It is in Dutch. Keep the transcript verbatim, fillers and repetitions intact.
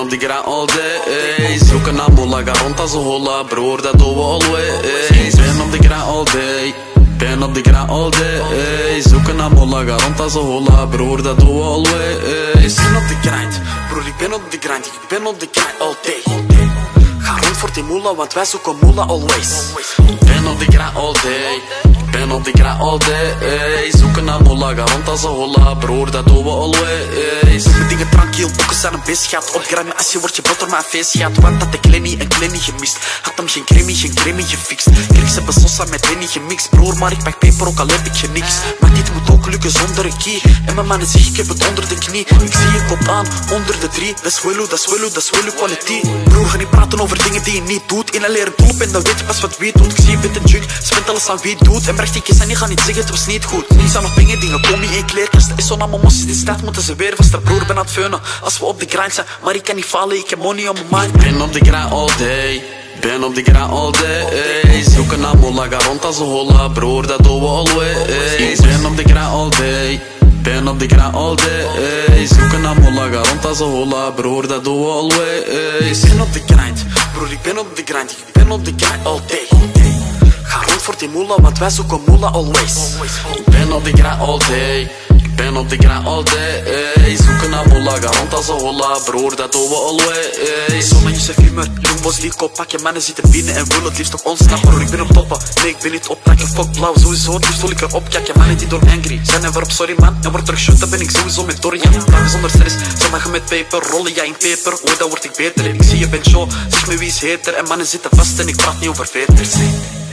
op de grind all day. Zoeken naar mola, ga rond als een holla, broer, dat doen we always. Ben op de grind all day. Ben op de grind all day. Zoeken naar mola, ga rond als een holla, broer, dat doen we always. Ben op de grind, broer, ik ben op de grind, ik ben op de grind all day. Ga rond voor die moela, want wij zoeken moela always. Ben op de grind all day. Ben op de grind all day. Zoeken naar mola, ga rond als een holla, broer, dat doen we always. Mijn dingen tranquil, boeken zijn een beest gaat. Opgrijmen als je wordt je botter maar een feest gaat. Want dat de Clenny en Clenny gemist. Had hem geen cremie, geen cremie gefixt. Klik ze besossa met Henny gemixt. Broer, maar ik pak peper ook al heb ik je niks. Maar dit moet ook lukken zonder een key. En mijn mannen zeg ik heb het onder de knie. Ik zie je kop aan, onder de drie. Dat is wel hoe, dat is wel hoe, dat is wel hoe kwaliteit. Broer, ga niet praten over dingen die je niet doet. In een leren dolp en dan weet je pas wat wie doet. Ik zie je bent een junk, spent alles aan wie doet. En bracht ik eens en die gaan niet zeggen het was niet goed. Nu zijn nog dingen, dingen komen in kleerkast. Is zo naar mijn mos, dit staat moeten ze weer vast. De broer ben aan het feunen, als we op de grind zijn. Maar ik kan niet falen, ik heb money on my mind. Ben op de grind all day. Ben op de grind all day. Zoeken naar mola, ga rond als een holla, broer, dat doen we always. Ben op de grind all day. Ben op de grind all day. Zoeken naar mola, ga rond als een holla, broer, dat doen we always. Ik ben op de grind, broer, ik ben op de grind, ik ben op de grind all day. Ga rond voor die moela, want wij zoeken moela always. Ben op de grind all day. Ben op de grind all day. Zoeken naar mola, ga rond als een holla, broer, dat doen we always. Zo'n Yusuf Hummer, Lumbos Lico, pak je mannen zitten binnen en willen het liefst toch ontsnappen. Broer, ik ben op toppen, nee ik ben niet optakken, fuck blauw, sowieso het liefst wil ik erop. Kijk je mannen die door angry zijn en waarop sorry man. En wordt terug shoot, dan ben ik sowieso met Dorian. Vragen zonder stress, zondagen met peper, rollen jij in peper, ooit dan word ik beter. Ik zie je bent show, zeg me wie is heter en mannen zitten vast en ik praat niet over veters.